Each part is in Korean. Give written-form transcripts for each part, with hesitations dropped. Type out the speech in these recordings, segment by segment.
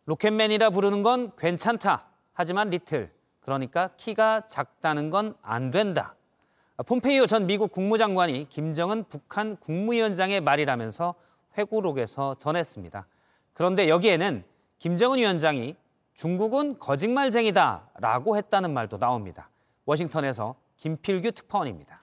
로켓맨이라 부르는 건 괜찮다. 하지만 리틀, 그러니까 키가 작다는 건 안 된다. 폼페이오 전 미국 국무장관이 김정은 북한 국무위원장의 말이라면서 회고록에서 전했습니다. 그런데 여기에는 김정은 위원장이 중국은 거짓말쟁이다라고 했다는 말도 나옵니다. 워싱턴에서 김필규 특파원입니다.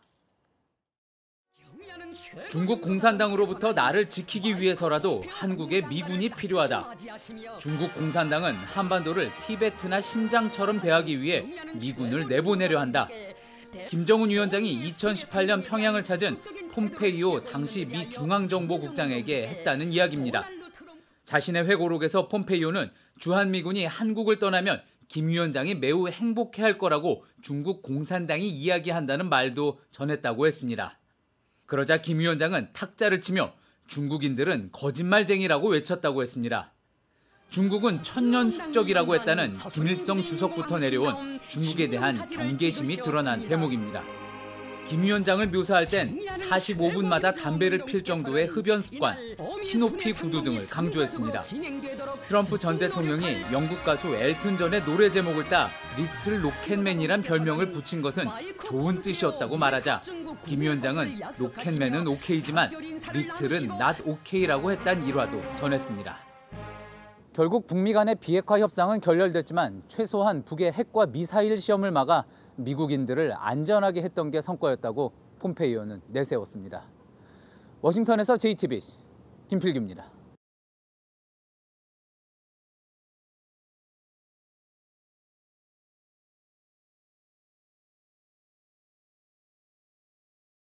중국 공산당으로부터 나를 지키기 위해서라도 한국에 미군이 필요하다. 중국 공산당은 한반도를 티베트나 신장처럼 대하기 위해 미군을 내보내려 한다. 김정은 위원장이 2018년 평양을 찾은 폼페이오 당시 미 중앙정보국장에게 했다는 이야기입니다. 자신의 회고록에서 폼페이오는 주한미군이 한국을 떠나면 김 위원장이 매우 행복해할 거라고 중국 공산당이 이야기한다는 말도 전했다고 했습니다. 그러자 김 위원장은 탁자를 치며 중국인들은 거짓말쟁이라고 외쳤다고 했습니다. 중국은 천년 숙적이라고 했다는 김일성 주석부터 내려온 중국에 대한 경계심이 드러난 대목입니다. 김 위원장을 묘사할 땐 45분마다 담배를 필 정도의 흡연 습관, 키높이 구두 등을 강조했습니다. 트럼프 전 대통령이 영국 가수 엘튼 존의 노래 제목을 따 리틀 로켓맨이란 별명을 붙인 것은 좋은 뜻이었다고 말하자 김 위원장은 로켓맨은 오케이지만 리틀은 not okay라고 했다는 일화도 전했습니다. 결국 북미 간의 비핵화 협상은 결렬됐지만 최소한 북의 핵과 미사일 시험을 막아 미국인들을 안전하게 했던 게 성과였다고 폼페이오는 내세웠습니다. 워싱턴에서 JTBC 김필규입니다.